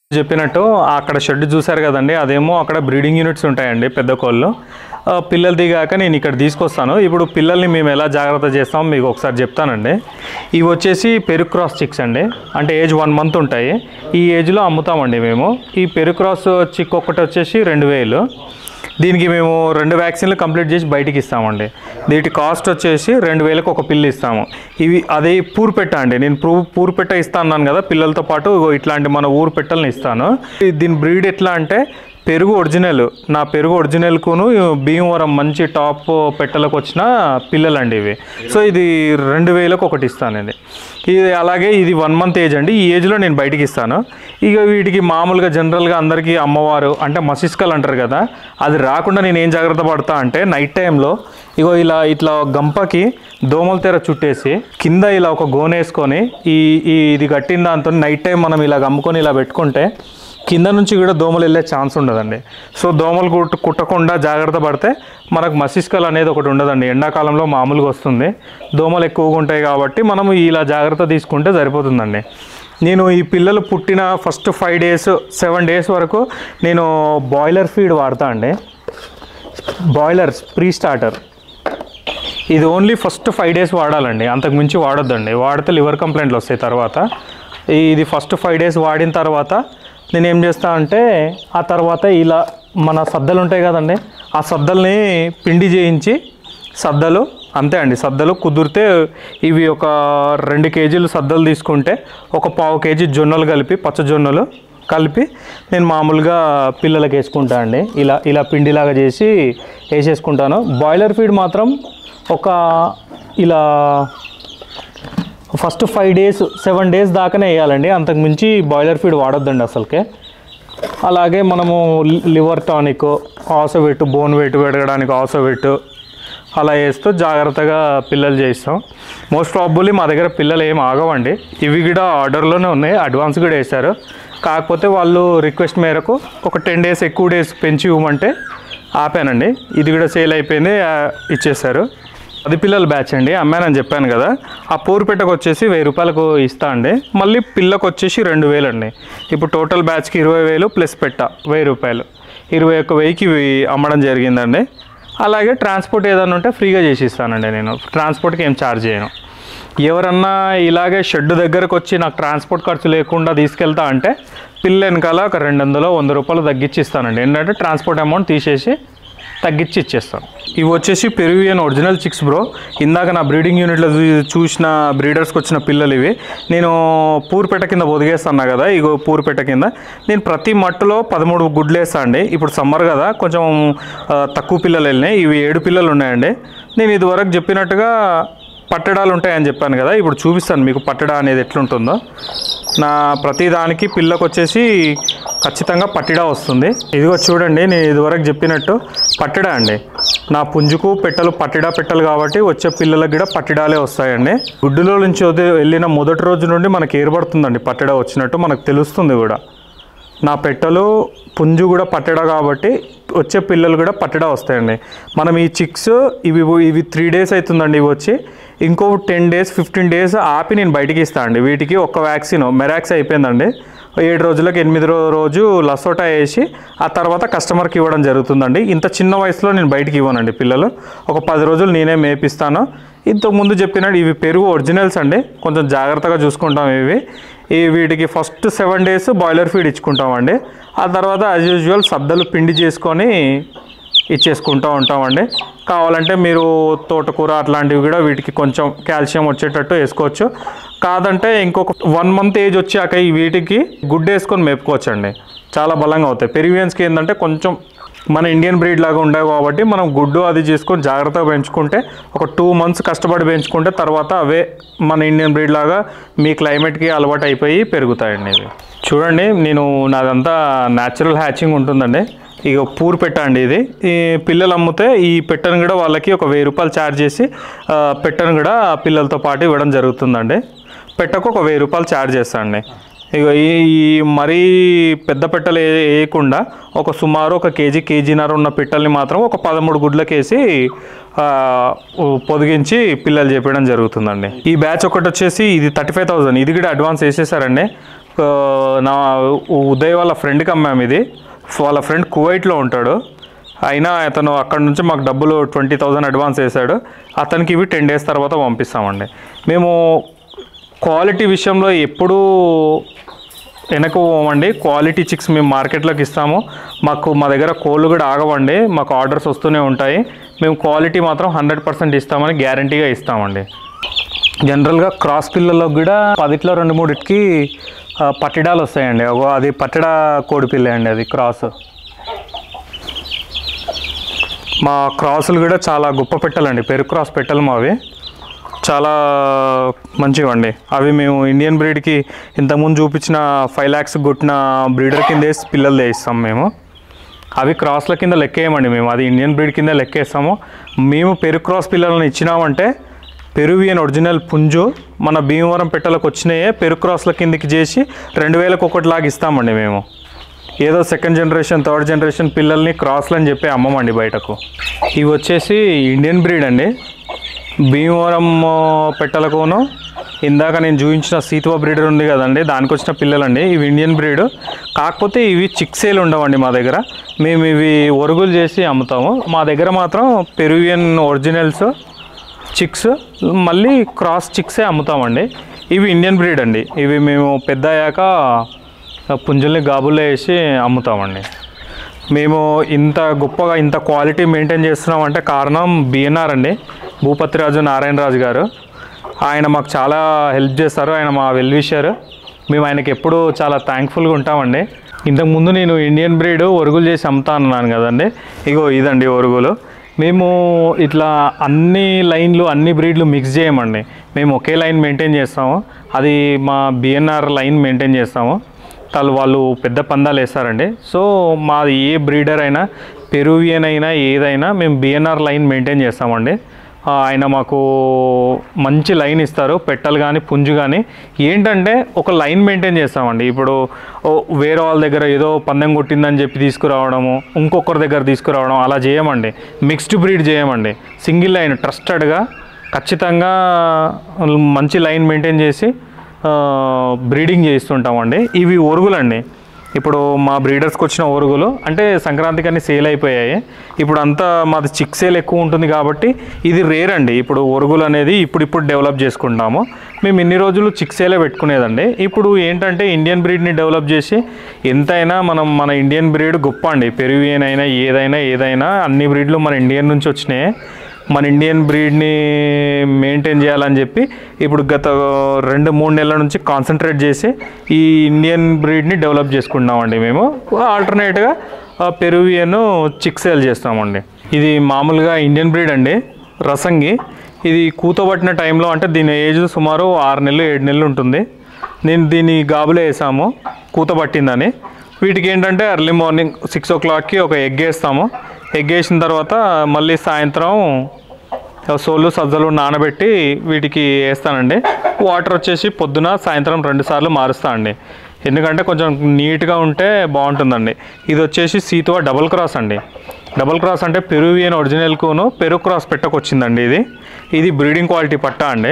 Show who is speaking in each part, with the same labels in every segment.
Speaker 1: చెప్పినట్టు అక్కడ షెడ్ చూసారు కదండి, అదేమో అక్కడ బ్రీడింగ్ యూనిట్స్ ఉంటాయండి పెద్ద కోళ్ళు. పిల్లలు దిగాక నేను ఇక్కడ తీసుకొస్తాను. ఇప్పుడు పిల్లల్ని మేము ఎలా జాగ్రత్త చేస్తామో మీకు ఒకసారి చెప్తానండి. ఇవి వచ్చేసి పెరుగు క్రాస్ చిక్స్ అండి, అంటే ఏజ్ 1 మంత్ ఉంటాయి. ఈ ఏజ్లో అమ్ముతామండి మేము. ఈ పెరుగు క్రాస్ చిక్ ఒకటి వచ్చేసి 2000. దీనికి మేము 2 వ్యాక్సిన్లు కంప్లీట్ చేసి బయటికి ఇస్తామండి. వీటి కాస్ట్ వచ్చేసి 2000కి ఒక పిల్లి ఇస్తాము. ఇవి అదే పూరు పెట్ట అండి, నేను పూరు పెట్ట ఇస్తాను అన్నాను కదా, పిల్లలతో పాటు ఇట్లాంటి మన ఊరు పెట్టలను ఇస్తాను. దీని బ్రీడ్ ఎట్లా అంటే పెరుగు ఒరిజినల్, నా పెరుగు ఒరిజినల్కును భీమవరం మంచి టాప్ పెట్టలకు వచ్చిన పిల్లలండి ఇవి. సో ఇది 2000కి ఒకటి ఇస్తానండి. ఇది అలాగే ఇది 1 మంత్ ఏజ్ అండి. ఈ ఏజ్లో నేను బయటికి ఇస్తాను. ఇక వీటికి మామూలుగా జనరల్గా అందరికీ అమ్మవారు అంటే మసిస్కల్ అంటారు కదా, అది రాకుండా నేను ఏం జాగ్రత్త పడతా అంటే నైట్ టైంలో ఇగో ఇట్లా గంపకి దోమల తెర చుట్టేసి కింద ఇలా ఒక గోనె వేసుకొని ఇది కట్టిన దాంతో నైట్ టైం మనం ఇలా గమ్ముకొని ఇలా పెట్టుకుంటే కింద నుంచి కూడా దోమలు వెళ్ళే ఛాన్స్ ఉండదండి. సో దోమలు కుట్టకుండా జాగ్రత్త పడితే మనకు మసిస్కల్ అనేది ఒకటి ఉండదండి. ఎండాకాలంలో మామూలుగా వస్తుంది, దోమలు ఎక్కువగా ఉంటాయి కాబట్టి మనము ఇలా జాగ్రత్త తీసుకుంటే సరిపోతుందండి. నేను ఈ పిల్లలు పుట్టిన ఫస్ట్ 5 డేస్ 7 డేస్ వరకు నేను బాయిలర్ ఫీడ్ వాడతా అండి. బాయిలర్ ప్రీ స్టార్టర్ ఇది ఓన్లీ ఫస్ట్ 5 డేస్ వాడాలండి, అంతకు మించి వాడొద్దండి. వాడితే లివర్ కంప్లైంట్లు వస్తాయి తర్వాత. ఇది ఫస్ట్ 5 డేస్ వాడిన తర్వాత నేను ఏం చేస్తా అంటే ఆ తర్వాత ఇలా మన సద్దలు ఉంటాయి కదండి, ఆ సద్దల్ని పిండి చేయించి సద్దలు అంతే అండి. సద్దలు కుదిరితే ఇవి ఒక 2 కేజీలు సద్దలు తీసుకుంటే ఒక 1/4 కేజీ జొన్నలు కలిపి, పచ్చ జొన్నలు కలిపి నేను మామూలుగా పిల్లలకి వేసుకుంటా అండి. ఇలా పిండిలాగా చేసి వేసేసుకుంటాను. బాయిలర్ ఫీడ్ మాత్రం ఒక ఇలా ఫస్ట్ 5 డేస్ 7 డేస్ దాకానే వేయాలండి, అంతకు మించి బాయిలర్ ఫీడ్ వాడొద్దండి అసలుకే. అలాగే మనము లివర్ టానిక్, ఆసోవెట్, బోన్ వెయిట్ పెరగడానికి ఆసోవెట్ అలా వేస్తూ జాగ్రత్తగా పిల్లలు చేయిస్తాం. మోస్ట్ ప్రాబబ్లీ మా దగ్గర పిల్లలు ఏం ఆగవండి. ఇవి కూడా ఆర్డర్లోనే ఉన్నాయి, అడ్వాన్స్ కూడా వేశారు. కాకపోతే వాళ్ళు రిక్వెస్ట్ మేరకు ఒక 10 డేస్ ఎక్కువ డేస్ పెంచి ఇవ్వమంటే ఆపానండి. ఇది కూడా సేల్ అయిపోయింది, ఇచ్చేశారు. 10 పిల్లల బ్యాచ్ అండి, అమ్మానని చెప్పాను కదా. ఆ పూరుపెట్టకు వచ్చేసి 1000 రూపాయలకు ఇస్తా అండి. మళ్ళీ పిల్లకు వచ్చేసి 2000 అండి. ఇప్పుడు టోటల్ బ్యాచ్కి 20,000 ప్లస్ పెట్ట 1000 రూపాయలు, 21,000కి అమ్మడం జరిగిందండి. అలాగే ట్రాన్స్పోర్ట్ ఏదైనా ఉంటే ఫ్రీగా చేసి ఇస్తానండి. నేను ట్రాన్స్పోర్ట్కి ఏం ఛార్జ్ చేయను. ఎవరన్నా ఇలాగే షెడ్ దగ్గరకు వచ్చి నాకు ట్రాన్స్పోర్ట్ ఖర్చు లేకుండా తీసుకెళ్తా అంటే పిల్ల వెనకాల ఒక 200-100 రూపాయలు తగ్గించి ఇస్తానండి. ఏంటంటే ట్రాన్స్పోర్ట్ అమౌంట్ తీసేసి తగ్గించి ఇచ్చేస్తాను. ఇవి వచ్చేసి పెరువియన్ ఒరిజినల్ చిక్స్ బ్రో. ఇందాక నా బ్రీడింగ్ యూనిట్లో చూసిన బ్రీడర్స్కి వచ్చిన పిల్లలు ఇవి. నేను పూరుపెట్ట కింద ఒదిగేస్తున్నా కదా, ఇగో పూరుపెట్ట కింద నేను ప్రతి మట్టులో 13 గుడ్లు వేస్తాను అండి. ఇప్పుడు సమ్మర్ కదా, కొంచెం తక్కువ పిల్లలు వెళ్ళినాయి. ఇవి 7 పిల్లలు ఉన్నాయండి. నేను ఇదివరకు చెప్పినట్టుగా పట్టడాలు ఉంటాయని చెప్పాను కదా, ఇప్పుడు చూపిస్తాను మీకు పట్టడా అనేది ఎట్లుంటుందో. నా ప్రతి దానికి పిల్లకు వచ్చేసి ఖచ్చితంగా పట్టిడా వస్తుంది. ఇదిగో చూడండి, నేను ఇదివరకు చెప్పినట్టు పట్టిడా అండి. నా పుంజుకు పెట్టలు పట్టిడా పెట్టలు కాబట్టి వచ్చే పిల్లలకు కూడా పట్టిడాలే వస్తాయండి. గుడ్డులో నుంచి వెళ్ళిన మొదటి రోజు నుండి మనకి ఏర్పడుతుందండి పట్టిడా వచ్చినట్టు, మనకు తెలుస్తుంది కూడా. నా పెట్టలు పుంజు కూడా పట్టడా కాబట్టి వచ్చే పిల్లలు కూడా పట్టడా వస్తాయండి. మనం ఈ చిక్స్ ఇవి 3 డేస్ అవుతుందండి. ఇవి వచ్చి ఇంకో 10 డేస్ 15 డేస్ ఆపి నేను బయటికి ఇస్తాను అండి. వీటికి ఒక్క వ్యాక్సిన్ మెరాక్స్ అయిపోయిందండి. 7 రోజులకు 8వ రోజు లసోటా వేసి ఆ తర్వాత కస్టమర్కి ఇవ్వడం జరుగుతుందండి. ఇంత చిన్న వయసులో నేను బయటికి ఇవ్వనండి పిల్లలు. ఒక 10 రోజులు నేనే మేపిస్తాను. ఇంతకుముందు చెప్పినట్టు ఇవి పెరుగు ఒరిజినల్స్ అండి, కొంచెం జాగ్రత్తగా చూసుకుంటాం. వీటికి ఫస్ట్ 7 డేస్ బాయిలర్ ఫీడ్ ఇచ్చుకుంటామండి. ఆ తర్వాత యాజ్ యూజువల్ సద్దలు పిండి చేసుకొని ఇచ్చేసుకుంటూ ఉంటామండి. కావాలంటే మీరు తోటకూర అట్లాంటివి కూడా వీటికి కొంచెం కాల్షియం వచ్చేటట్టు వేసుకోవచ్చు. కాదంటే ఇంకొక 1 మంత్ ఏజ్ వచ్చాక వీటికి గుడ్డు వేసుకొని మేపుకోవచ్చండి, చాలా బలంగా అవుతాయి. పెరివియన్స్కి ఏంటంటే కొంచెం మన ఇండియన్ బ్రీడ్ లాగా ఉండవు కాబట్టి మనం గుడ్డు అది చేసుకొని జాగ్రత్తగా పెంచుకుంటే ఒక 2 మంత్స్ కష్టపడి పెంచుకుంటే తర్వాత అవే మన ఇండియన్ బ్రీడ్ లాగా మీ క్లైమేట్కి అలవాటు అయిపోయి పెరుగుతాయండి. ఇవి చూడండి, నేను నాదంతా న్యాచురల్ హ్యాచింగ్ ఉంటుందండి. ఇక పూరు పెట్ట అండి ఇది. ఈ పిల్లలు అమ్మితే ఈ పెట్టను కూడా వాళ్ళకి ఒక 1000 రూపాయలు ఛార్జ్ చేసి పెట్టను కూడా పిల్లలతో పాటు ఇవ్వడం జరుగుతుందండి. పెట్టకు ఒక 1000 రూపాయలు ఛార్జ్ చేస్తానండి. ఇక ఈ మరీ పెద్ద పెట్టలు వేయకుండా ఒక సుమారు ఒక కేజీన్నర ఉన్న పెట్టల్ని మాత్రం ఒక 13 గుడ్లకేసి పొదిగించి పిల్లలు చెప్పడం జరుగుతుందండి. ఈ బ్యాచ్ ఒకటి వచ్చేసి ఇది 35,000, ఇది కూడా అడ్వాన్స్ వేసేసారండి. నా ఉదయ్ వాళ్ళ ఫ్రెండ్కి అమ్మాము ఇది. వాళ్ళ ఫ్రెండ్ కువైట్లో ఉంటాడు, అయినా అతను అక్కడ నుంచి మాకు డబ్బులు 20,000 అడ్వాన్స్ వేశాడు. అతనికి ఇవి 10 days తర్వాత పంపిస్తామండి. మేము క్వాలిటీ విషయంలో ఎప్పుడూ వెనక్కి పోమండి. క్వాలిటీ చిక్స్ మేము మార్కెట్లోకి ఇస్తాము. మా దగ్గర కోళ్ళు కూడా ఆగవండి, మాకు ఆర్డర్స్ వస్తూనే ఉంటాయి. మేము క్వాలిటీ మాత్రం 100% ఇస్తామని గ్యారంటీగా ఇస్తామండి. జనరల్గా క్రాస్ పిల్లలకు కూడా 10లో 2-3కి పట్టిడాలు వస్తాయండి. అది పట్టిడా కోడి పిల్ల అండి, అది క్రాస్. మా క్రాసులు కూడా చాలా గొప్ప పెట్టాలండి, పెరుగు క్రాస్ పెట్టలు మావి చాలా మంచివండి. అవి మేము ఇండియన్ బ్రీడ్కి ఇంతకుముందు చూపించిన 5 lakhs కొట్టిన బ్రీడర్ కింద వేసి పిల్లలు వేయిస్తాం మేము. అవి క్రాస్ల కింద లెక్కేయమండి మేము, అది ఇండియన్ బ్రీడ్ కింద లెక్కేస్తాము. మేము పెరుగు క్రాస్ పిల్లలను ఇచ్చినామంటే పెరువియన్ ఒరిజినల్ పుంజు మన భీమవరం పెట్టలకు వచ్చినాయే పెరుగు క్రాస్ల కిందకి చేసి 2000 లాగా ఇస్తామండి మేము. ఏదో 2nd generation 3rd generation పిల్లల్ని క్రాస్లు అని చెప్పి అమ్మమండి బయటకు. ఇవి వచ్చేసి ఇండియన్ బ్రీడ్ అండి, భీమవరం పెట్టలకును ఇందాక నేను చూపించిన సీతువ బ్రీడర్ ఉంది కదండి, దానికి వచ్చిన పిల్లలండి. ఇవి ఇండియన్ బ్రీడ్, కాకపోతే ఇవి చిక్సేలు ఉండవండి మా దగ్గర. మేము ఇవి ఒరుగులు చేసి అమ్ముతాము. మా దగ్గర మాత్రం పెరువియన్ ఒరిజినల్స్ చిక్స్ మళ్ళీ క్రాస్ చిక్సే అమ్ముతామండి. ఇవి ఇండియన్ బ్రీడ్ అండి. ఇవి మేము పెద్ద అయ్యాక పుంజుల్ని గాబుల్లో వేసి అమ్ముతామండి. మేము ఇంత గొప్పగా ఇంత క్వాలిటీ మెయింటైన్ చేస్తున్నామంటే కారణం బిఎన్ఆర్ అండి, భూపతిరాజు నారాయణరాజు గారు. ఆయన మాకు చాలా హెల్ప్ చేస్తారు, ఆయన మా వెల్ విషర్. మేము ఆయనకి ఎప్పుడూ చాలా థ్యాంక్ఫుల్గా ఉంటామండి. ఇంతకుముందు నేను ఇండియన్ బ్రీడ్ ఒరుగులు చేసి అమ్ముతా అన్నాను కదండి, ఇగో ఇదండి ఒరుగులు. మేము ఇట్లా అన్ని లైన్లు అన్ని బ్రీడ్లు మిక్స్ చేయమండి, మేము ఒకే లైన్ మెయింటైన్ చేస్తాము. అది మా బిఎన్ఆర్ లైన్ మెయింటైన్ చేస్తాము. వాళ్ళు పెద్ద పందాలు వేస్తారండి. సో మాది ఏ బ్రీడర్ అయినా పెరువియన్ అయినా ఏదైనా మేము బిఎన్ఆర్ లైన్ మెయింటైన్ చేస్తామండి. ఆయన మాకు మంచి లైన్ ఇస్తారు, పెట్టలు కానీ పుంజు కానీ. ఏంటంటే ఒక లైన్ మెయింటైన్ చేస్తామండి. ఇప్పుడు వేరే వాళ్ళ దగ్గర ఏదో పందెం కొట్టిందని చెప్పి తీసుకురావడము, ఇంకొకరి దగ్గర తీసుకురావడం అలా చేయమండి. మిక్స్డ్ బ్రీడ్ చేయమండి, సింగిల్ లైన్ ట్రస్టెడ్గా ఖచ్చితంగా మంచి లైన్ మెయింటైన్ చేసి బ్రీడింగ్ చేస్తుంటామండి. ఇవి ఒరుగులండి, ఇప్పుడు మా బ్రీడర్స్కి వచ్చిన ఒరుగులు అంటే సంక్రాంతికి అన్నీ సేల్ అయిపోయాయి. ఇప్పుడు అంతా మాది చిక్ సేల్ ఎక్కువ ఉంటుంది కాబట్టి ఇది రేర్ అండి. ఇప్పుడు ఒరుగులు అనేది ఇప్పుడు డెవలప్ చేసుకుంటాము. మేము ఇన్ని రోజులు చిక్ సేలే పెట్టుకునేదండి. ఇప్పుడు ఏంటంటే ఇండియన్ బ్రీడ్ని డెవలప్ చేసి ఎంతైనా మన ఇండియన్ బ్రీడ్ గొప్ప అండి. పెరువియన్ అయినా ఏదైనా అన్ని బ్రీడ్లు మన ఇండియన్ నుంచి వచ్చినాయి. మన ఇండియన్ బ్రీడ్ని మెయింటైన్ చేయాలని చెప్పి ఇప్పుడు గత 2-3 నెలల నుంచి కాన్సన్ట్రేట్ చేసి ఈ ఇండియన్ బ్రీడ్ని డెవలప్ చేసుకుంటున్నామండి. మేము ఆల్టర్నేట్గా పెరువియన్ చిక్ సేల్ చేస్తామండి. ఇది మామూలుగా ఇండియన్ బ్రీడ్ అండి, రసంగి. ఇది కూతబట్టిన టైంలో అంటే దీని ఏజ్ సుమారు 6 నెలలు 7 నెలలు ఉంటుంది. నేను దీన్ని గాబులో వేసాము కూతబట్టిందని. వీటికి ఏంటంటే ఎర్లీ మార్నింగ్ 6 o'clockకి ఒక ఎగ్ వేస్తాము. ఎగ్ వేసిన తర్వాత మళ్ళీ సాయంత్రం సోళ్ళు సజ్జలు నానబెట్టి వీటికి వేస్తానండి. వాటర్ వచ్చేసి పొద్దున సాయంత్రం 2 సార్లు మారుస్తా అండి, ఎందుకంటే కొంచెం నీట్గా ఉంటే బాగుంటుందండి. ఇది వచ్చేసి సీతువ డబుల్ క్రాస్ అండి. డబుల్ క్రాస్ అంటే పెరువియన్ ఒరిజినల్కును పెరుగు క్రాస్ పెట్టకొచ్చిందండి. ఇది బ్రీడింగ్ క్వాలిటీ పట్టా అండి.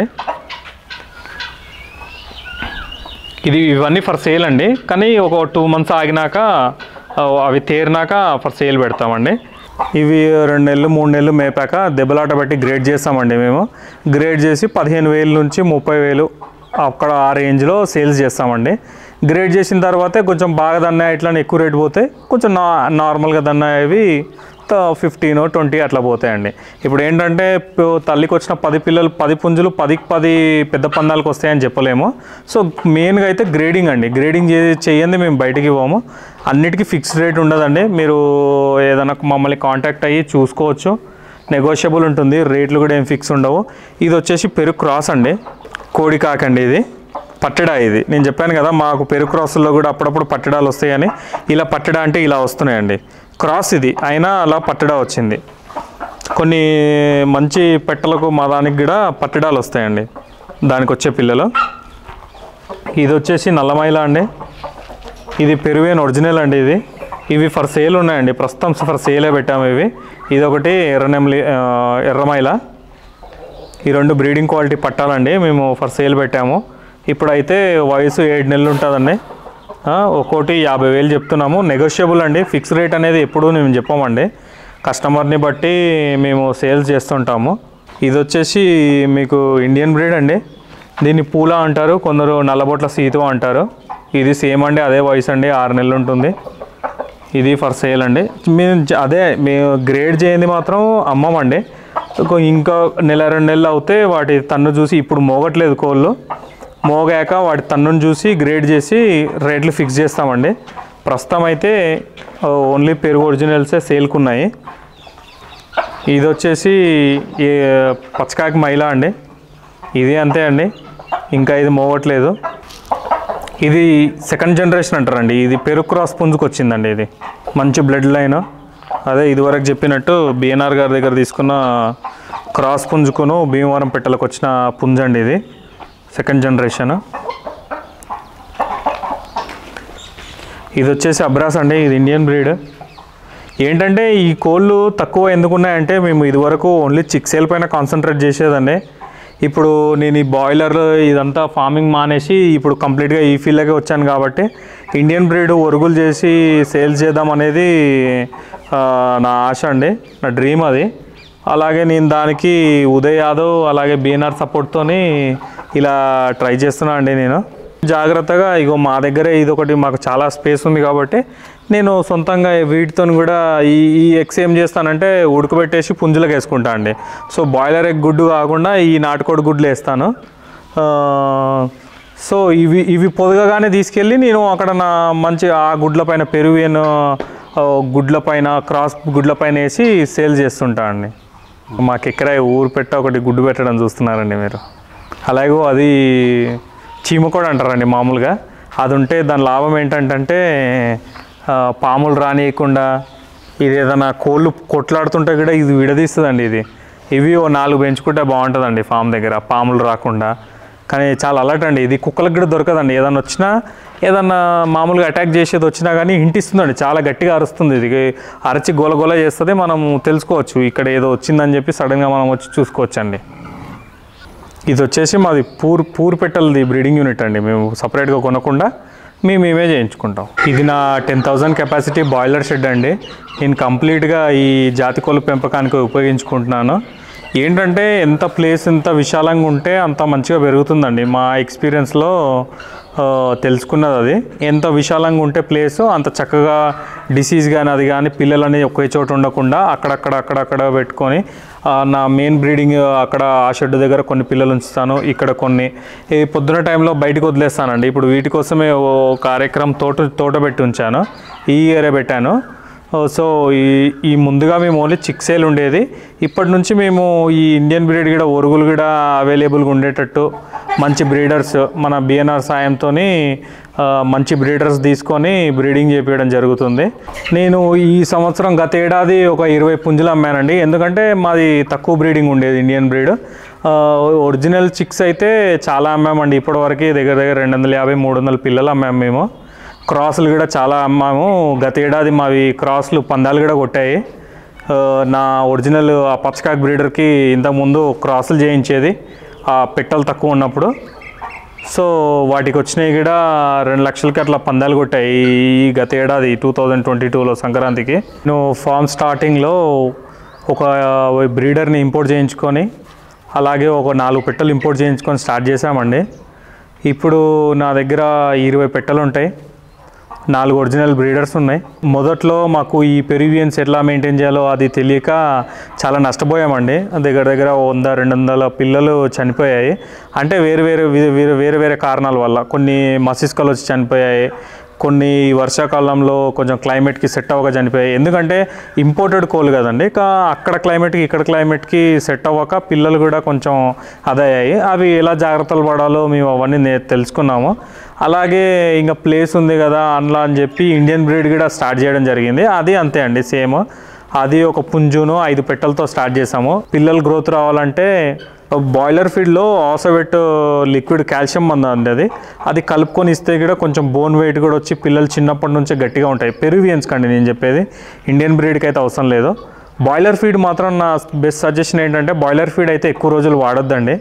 Speaker 1: ఇవన్నీ ఫర్ సేల్ అండి, కానీ ఒక 2 months ఆగినాక అవి తేరినాక ఫర్ సేల్ పెడతామండి. ఇవి 2 నెలలు 3 నెలలు మేపాక దెబ్బలాట బట్టి గ్రేడ్ చేస్తామండి. మేము గ్రేడ్ చేసి 15,000 నుంచి 30,000 అక్కడ ఆ రేంజ్లో సేల్స్ చేస్తామండి. గ్రేడ్ చేసిన తర్వాతే కొంచెం బాగా దన్నా ఇట్లా ఎక్కువ రేట్ పోతే కొంచెం నార్మల్గా దన్నా అవి 15-20 అట్లా పోతాయండి. ఇప్పుడు ఏంటంటే తల్లికి వచ్చిన 10 పిల్లలు 10 పుంజులు 10కి 10 పెద్ద పందాలకు వస్తాయని చెప్పలేము. సో మెయిన్గా అయితే గ్రేడింగ్ అండి, గ్రేడింగ్ చేయండి మేము బయటికి పోము. అన్నిటికీ ఫిక్స్డ్ రేట్ ఉండదండి, మీరు ఏదైనా మమ్మల్ని కాంటాక్ట్ అయ్యి చూసుకోవచ్చు, నెగోషియబుల్ ఉంటుంది, రేట్లు కూడా ఏం ఫిక్స్ ఉండవు. ఇది వచ్చేసి పెరుగు క్రాస్ అండి, కోడి కాకండి. ఇది పట్టడా. ఇది నేను చెప్పాను కదా మాకు పెరుగు క్రాసుల్లో కూడా అప్పుడప్పుడు పట్టడాలు వస్తాయని. ఇలా పట్టడా అంటే ఇలా వస్తున్నాయండి, క్రాస్ ఇది అయినా అలా పట్టడా వచ్చింది. కొన్ని మంచి పెట్టలకు మా దానికి కూడా పట్టడాలు వస్తాయండి, దానికి వచ్చే పిల్లలు. ఇది వచ్చేసి నల్లమైల అండి, ఇది పెరువియన్ ఒరిజినల్ అండి. ఇవి ఫర్ సేల్ ఉన్నాయండి, ప్రస్తుతం ఫర్ సేలే పెట్టాము ఇవి. ఇది ఒకటి ఎర్రమైల. ఈ 2 బ్రీడింగ్ క్వాలిటీ పట్టాలండి మేము ఫర్ సేల్ పెట్టాము. ఇప్పుడైతే వయసు 7 నెలలు ఉంటుందండి. ఒక్కోటి 50,000 చెప్తున్నాము. నెగోషియబుల్ అండి, ఫిక్స్ రేట్ అనేది ఎప్పుడూ మేము చెప్పామండి, కస్టమర్ని బట్టి మేము సేల్స్ చేస్తుంటాము. ఇది వచ్చేసి మీకు ఇండియన్ బ్రీడ్ అండి, దీన్ని పూలా అంటారు, కొందరు నల్లబొట్ల సీతు అంటారు. ఇది సేమ్ అండి, అదే వయసు అండి, 6 నెలలు ఉంటుంది. ఇది ఫర్ సేల్ అండి. మేము గ్రేడ్ చేయింది మాత్రం అమ్మమండి. ఇంకా 1-2 నెలలు అవుతే వాటి తన్ను చూసి, ఇప్పుడు మోగట్లేదు కోళ్ళు, మోగాక వాటి తన్నును చూసి గ్రేడ్ చేసి రేట్లు ఫిక్స్ చేస్తామండి. ప్రస్తుతం అయితే ఓన్లీ పెరుగు ఒరిజినల్సే సేల్కున్నాయి. ఇది వచ్చేసి పచ్చకాకి మైలా అండి, ఇది అంతే అండి, ఇంకా ఇది మోగట్లేదు. ఇది సెకండ్ జనరేషన్ అంటారండి, ఇది పెరుగు క్రాస్ పుంజుకు వచ్చిందండి. ఇది మంచి బ్లడ్ లైన్, అదే ఇదివరకు చెప్పినట్టు బిఎన్ఆర్ గారి దగ్గర తీసుకున్న క్రాస్ పుంజుకును భీమవరం పెట్టలకు వచ్చిన పుంజండి. ఇది సెకండ్ జనరేషన్. ఇది వచ్చేసి అబ్రాస్ అండి, ఇది ఇండియన్ బ్రీడ్. ఏంటంటే ఈ కోళ్ళు తక్కువ ఎందుకున్నాయంటే మేము ఇదివరకు ఓన్లీ చిక్ సేల్ పైన కాన్సన్ట్రేట్ చేసేదండి. ఇప్పుడు నేను ఈ బాయిలర్ ఇదంతా ఫార్మింగ్ మానేసి ఇప్పుడు కంప్లీట్గా ఈ ఫీల్డ్కి వచ్చాను కాబట్టి ఇండియన్ బ్రీడ్ ఒరుగులు చేసి సేల్స్ చేద్దాం అనేది నా ఆశ అండి, నా డ్రీమ్ అది. అలాగే నేను దానికి ఉదయ్ యాదవ్ అలాగే బిఎన్ఆర్ సపోర్ట్తోని ఇలా ట్రై చేస్తున్నా అండి. నేను జాగ్రత్తగా ఇగో మా దగ్గరే ఇదొకటి మాకు చాలా స్పేస్ ఉంది కాబట్టి నేను సొంతంగా వీటితో కూడా ఈ ఎగ్స్ ఏం చేస్తానంటే ఉడకబెట్టేసి పుంజులకు వేసుకుంటా అండి. సో బాయిలర్ ఎగ్ గుడ్డు కాకుండా ఈ నాటుకోడి గుడ్లు వేస్తాను. సో ఇవి పొదగగానే తీసుకెళ్ళి నేను అక్కడ నా మంచి ఆ గుడ్ల పైన పెరువియన్ గుడ్ల పైన క్రాస్ గుడ్ల పైన వేసి సేల్ చేస్తుంటా అండి. మాకు ఎక్కడ ఊరు పెట్ట ఒకటి గుడ్డు పెట్టడం చూస్తున్నారండి మీరు. అలాగే అది చీమకోడి అంటారండి మామూలుగా. అది ఉంటే దాని లాభం ఏంటంటే పాములు రానియకుండా, ఇది ఏదైనా కోళ్ళు కొట్లాడుతుంటే కూడా ఇది విడదీస్తుందండి. ఇవి 4 పెంచుకుంటే బాగుంటుందండి ఫామ్ దగ్గర, పాములు రాకుండా. కానీ చాలా అలర్ట్ అండి, ఇది కుక్కలకు కూడా దొరకదండి. ఏదన్నా వచ్చినా, ఏదన్నా మామూలుగా అటాక్ చేసేది వచ్చినా కానీ హింటిస్తుందండి, చాలా గట్టిగా అరుస్తుంది. ఇది అరచి గోలగోల చేస్తుంది, మనం తెలుసుకోవచ్చు ఇక్కడ ఏదో వచ్చిందని చెప్పి సడన్గా మనం వచ్చి చూసుకోవచ్చండి. ఇది వచ్చేసి మాది పూర్ పెట్టలది బ్రీడింగ్ యూనిట్ అండి, మేము సపరేట్గా కొనకుండా మేమే చేయించుకుంటాం. ఇది నా 10,000 కెపాసిటీ బాయిలర్ షెడ్ అండి. నేను కంప్లీట్గా ఈ జాతి కోళ్ళ పెంపకానికి ఉపయోగించుకుంటున్నాను. ఏంటంటే ఎంత ప్లేస్ ఎంత విశాలంగా ఉంటే అంత మంచిగా పెరుగుతుందండి. మా ఎక్స్పీరియన్స్లో తెలుసుకున్నది అది. ఎంత విశాలంగా ఉంటే ప్లేసు అంత చక్కగా డిసీజ్ కానీ అది కానీ పిల్లలని ఒకే చోట ఉండకుండా అక్కడక్కడ పెట్టుకొని నా మెయిన్ బ్రీడింగ్ అక్కడ ఆ షెడ్ దగ్గర కొన్ని పిల్లలు ఉంచుతాను, ఇక్కడ కొన్ని ఈ పొద్దున టైంలో బయటకు వదిలేస్తానండి. ఇప్పుడు వీటి కోసమే ఒక కార్యక్రమం తోట పెట్టి ఉంచాను, ఈ ఏరియా పెట్టాను. సో ఈ ముందుగా మేము ఓన్లీ చిక్ సేల్ ఉండేది. ఇప్పటి నుంచి మేము ఈ ఇండియన్ బ్రీడ్ కూడా ఒరుగులు కూడా అవైలబుల్గా ఉండేటట్టు మంచి బ్రీడర్స్ మన బిఎన్ఆర్ సాయంతో మంచి బ్రీడర్స్ తీసుకొని బ్రీడింగ్ చేపించడం జరుగుతుంది. నేను ఈ సంవత్సరం గత ఏడాది ఒక 20 పుంజులు అమ్మానండి. ఎందుకంటే మాది తక్కువ బ్రీడింగ్ ఉండేది ఇండియన్ బ్రీడ్. ఒరిజినల్ చిక్స్ అయితే చాలా అమ్మామండి. ఇప్పటివరకు దగ్గర 250-300 పిల్లలు అమ్మాము మేము. క్రాసులు కూడా చాలా అమ్మాము. గత ఏడాది మావి క్రాసులు పందాలు కూడా కొట్టాయి. నా ఒరిజినల్ ఆ పచ్చకాక్ బ్రీడర్కి ఇంతకుముందు క్రాసులు చేయించేది ఆ పెట్టలు తక్కువ ఉన్నప్పుడు. సో వాటికి వచ్చినాయి కూడా 2 లక్షలకి అట్లా పందాలు కొట్టాయి ఈ గత ఏడాది 2022లో సంక్రాంతికి. నేను ఫామ్ స్టార్టింగ్లో ఒక బ్రీడర్ని ఇంపోర్ట్ చేయించుకొని అలాగే ఒక 4 పెట్టలు ఇంపోర్ట్ చేయించుకొని స్టార్ట్ చేసామండి. ఇప్పుడు నా దగ్గర 20 పెట్టలు ఉంటాయి, 4 ఒరిజినల్ బ్రీడర్స్ ఉన్నాయి. మొదట్లో మాకు ఈ పెరివియన్స్ ఎట్లా మెయింటైన్ చేయాలో అది తెలియక చాలా నష్టపోయామండి. దగ్గర 100-200 పిల్లలు చనిపోయాయి. అంటే వేరే కారణాల వల్ల కొన్ని మస్కిటోలు వచ్చి చనిపోయాయి, కొన్ని వర్షాకాలంలో కొంచెం క్లైమేట్కి సెట్ అవ్వక చనిపోయాయి. ఎందుకంటే ఇంపోర్టెడ్ కోళ్ళు కదండి, అక్కడ క్లైమేట్కి ఇక్కడ క్లైమేట్కి సెట్ అవ్వక పిల్లలు కూడా కొంచెం అదయ్యాయి. అవి ఎలా జాగ్రత్తలు పడాలో మేము అవన్నీ తెలుసుకున్నాము. అలాగే ఇంకా ప్లేస్ ఉంది కదా అందులో అని చెప్పి ఇండియన్ బ్రీడ్ కూడా స్టార్ట్ చేయడం జరిగింది. అది అంతే అండి, సేమ్ అది ఒక పుంజును 5 పెట్టలతో స్టార్ట్ చేసాము. పిల్లలు గ్రోత్ రావాలంటే బాయిలర్ ఫీడ్లో ఆసోవెట్ లిక్విడ్ కాల్షియం మందు అండి, అది కలుపుకొని ఇస్తే కూడా కొంచెం బోన్ వెయిట్ కూడా వచ్చి పిల్లలు చిన్నప్పటి నుంచే గట్టిగా ఉంటాయి. పెరువియన్స్ కండి నేను చెప్పేది, ఇండియన్ బ్రీడ్కి అయితే అవసరం లేదు. బాయిలర్ ఫీడ్ మాత్రం నా బెస్ట్ సజెషన్ ఏంటంటే బాయిలర్ ఫీడ్ అయితే ఎక్కువ రోజులు వాడొద్దండి.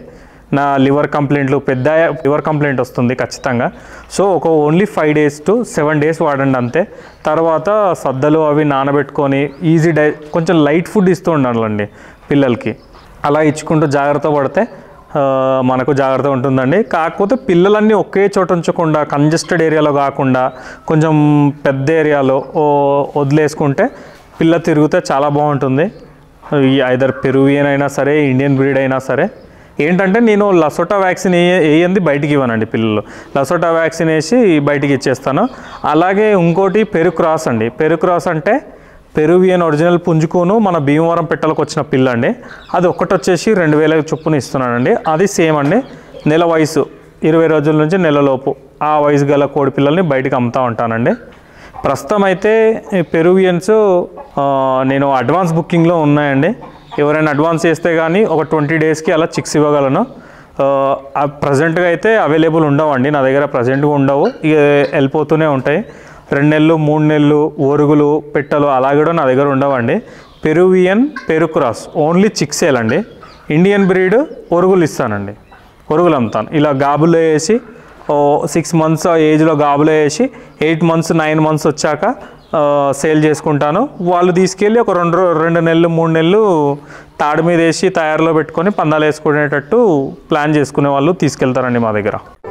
Speaker 1: నా లివర్ కంప్లైంట్లు పెద్ద లివర్ కంప్లైంట్ వస్తుంది ఖచ్చితంగా. So only 5 days to 7 days వాడండి అంతే. తర్వాత సద్దలు అవి నానబెట్టుకొని ఈజీ కొంచెం లైట్ ఫుడ్ ఇస్తూ ఉండాలండి పిల్లలకి. అలా ఇచ్చుకుంటూ జాగ్రత్త పడితే మనకు జాగ్రత్త ఉంటుందండి. కాకపోతే పిల్లలన్నీ ఒకే చోట ఉంచకుండా కంజెస్టెడ్ ఏరియాలో కాకుండా కొంచెం పెద్ద ఏరియాలో వదిలేసుకుంటే పిల్ల తిరిగితే చాలా బాగుంటుంది. ఐదర్ పెరువియన్ అయినా సరే, ఇండియన్ బ్రీడ్ అయినా సరే. ఏంటంటే నేను లసోటా వ్యాక్సిన్ వేయంది బయటికి ఇవ్వనండి పిల్లలు. లసోటా వ్యాక్సిన్ వేసి బయటికి ఇచ్చేస్తాను. అలాగే ఇంకోటి పెరుక్రాస్ అండి. పెరుక్రాస్ అంటే పెరువియన్ ఒరిజినల్ పుంజుకోను మన భీమవరం పెట్టలకు వచ్చిన పిల్ల అండి. అది ఒక్కటి వచ్చేసి 2000 చొప్పున ఇస్తున్నానండి. అది సేమ్ అండి. నెల వయసు 20 రోజుల నుంచి నెలలోపు ఆ వయసు గల కోడి పిల్లల్ని బయటికి అమ్ముతూ ఉంటానండి. ప్రస్తుతం అయితే పెరువియన్స్ నేను అడ్వాన్స్ బుకింగ్లో ఉన్నాయండి. ఎవరైనా అడ్వాన్స్ చేస్తే కానీ ఒక 20 daysకి అలా చిక్స్ ఇవ్వగలను. ప్రజెంట్గా అయితే అవైలబుల్ ఉండవండి నా దగ్గర, ప్రజెంట్గా ఉండవు, ఇక వెళ్ళిపోతూనే ఉంటాయి. 2 నెలలు 3 నెలలు ఓరుగులు పెట్టలు అలా కూడా నా దగ్గర ఉండవండి. పెరువియన్ పెరుక్రాస్ ఓన్లీ చిక్సేలండి. ఇండియన్ బ్రీడ్ ఒరుగులు ఇస్తానండి, ఒరుగులు అమ్ముతాను. ఇలా గాబులో వేసి 6 months ఏజ్లో గాబులో వేసి 8 months 9 months వచ్చాక సేల్ చేసుకుంటాను. వాళ్ళు తీసుకెళ్ళి ఒక 2 నెలలు 3 నెలలు తాడు మీద వేసి తయారులో పెట్టుకొని పందాలు వేసుకునేటట్టు ప్లాన్ చేసుకునే వాళ్ళు తీసుకెళ్తారండి మా దగ్గర.